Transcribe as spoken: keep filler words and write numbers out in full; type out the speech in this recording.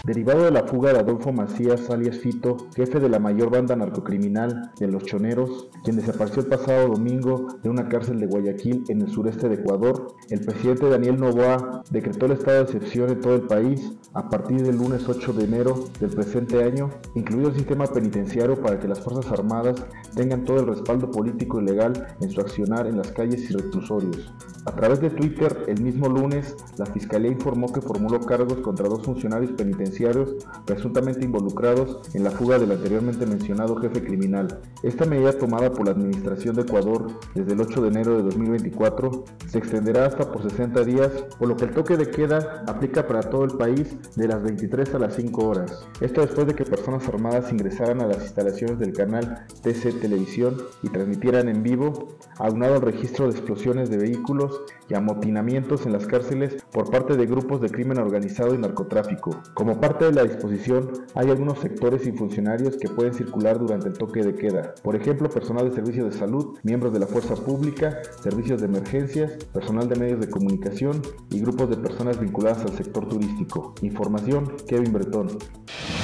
Derivado de la fuga de Adolfo Macías alias Fito, jefe de la mayor banda narcocriminal de Los Choneros, quien desapareció el pasado domingo de una cárcel de Guayaquil en el sureste de Ecuador, el presidente Daniel Noboa decretó el estado de excepción en todo el país a partir del lunes ocho de enero del presente año, incluido el sistema penitenciario, para que las Fuerzas Armadas tengan todo el respaldo político y legal en su accionar en las calles y reclusorios. A través de Twitter, el mismo lunes, la Fiscalía informó que formuló cargos contra dos funcionarios penitenciarios presuntamente involucrados en la fuga del anteriormente mencionado jefe criminal. Esta medida, tomada por la Administración de Ecuador desde el ocho de enero de dos mil veinticuatro, se extenderá hasta por sesenta días, por lo que el toque de queda aplica para todo el país de las veintitrés a las cinco horas. Esto después de que personas armadas ingresaran a las instalaciones del canal T C Televisión y transmitieran en vivo, aunado al registro de explosiones de vehículos y amotinamientos en las cárceles por parte de grupos de crimen organizado y narcotráfico. Como parte de la disposición, hay algunos sectores y funcionarios que pueden circular durante el toque de queda. Por ejemplo, personal de servicios de salud, miembros de la fuerza pública, servicios de emergencias, personal de medios de comunicación y grupos de personas vinculadas al sector turístico. Información, Kevin Bretón.